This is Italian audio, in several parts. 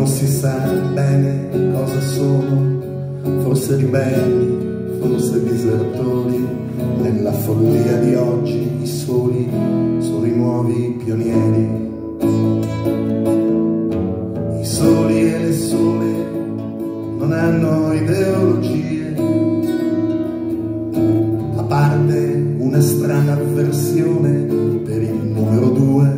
non si sa bene cosa sono, forse ribelli, forse disertori. Nella follia di oggi i soli sono i nuovi pionieri. I soli e le sole non hanno ideologie, a parte una strana avversione per il numero 2,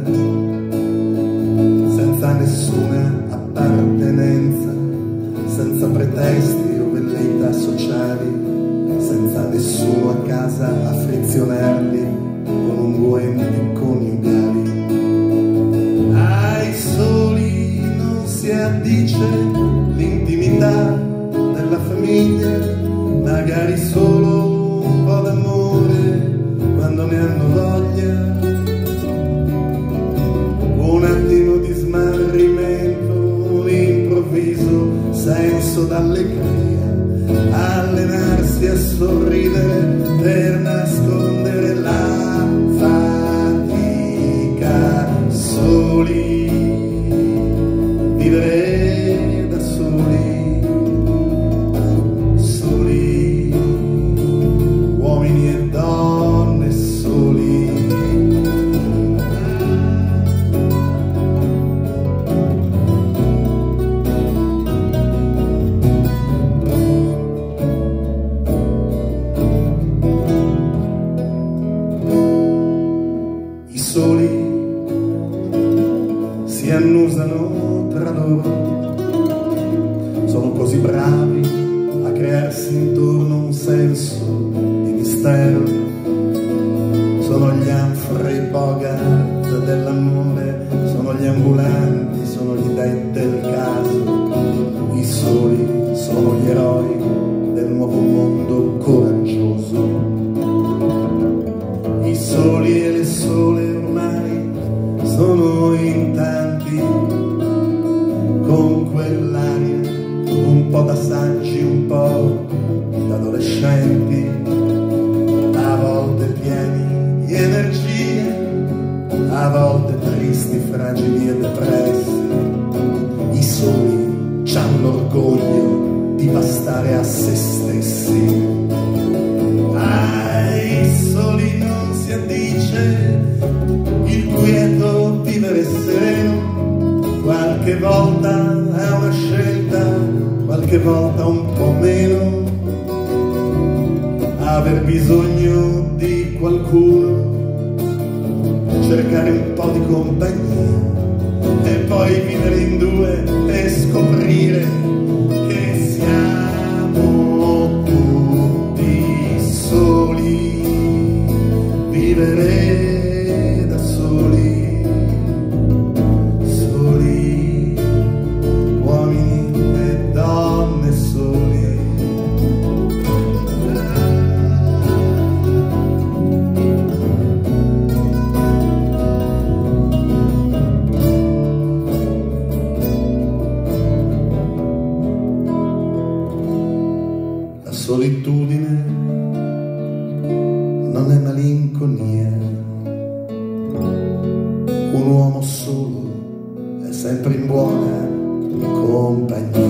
senza nessuna appartenenza, senza pretesti o velleità sociali, senza nessuno a casa a frizionarli con unguenti coniugali. Ai soli non si addice l'intimità della famiglia, magari solo un po' d'amore quando ne hanno voglia, un attimo di smarrimento, un improvviso senso d'allegria, allenarsi a sorridere per nascondere la fatica. Soli, vivere da soli, soli, uomini e donne soli. I soli si annusano tra loro, sono così bravi a crearsi intorno un senso di mistero. Sono gli Humphrey Bogart dell'amore, sono gli ambulanti, sono gli dei del caso. I soli sono gli eroi del nuovo mondo coraggioso. I soli e le sole ormai sono in tanti, con quell'aria un po' da saggi, un po' da adolescenti, a volte pieni di energia, a volte tristi, fragili e depressi. I soli c'hanno l'orgoglio di bastare a se stessi. Ai soli non si addice il quieto vivere sereno, qualche volta è una scelta, qualche volta un po' meno, aver bisogno di qualcuno, cercare un po' di compagnia e poi vivere in due e scoprire che siamo tutti soli, vivere da soli, soli, uomini e donne soli. La solitudine non è malinconia, un uomo solo è sempre in buona compagnia.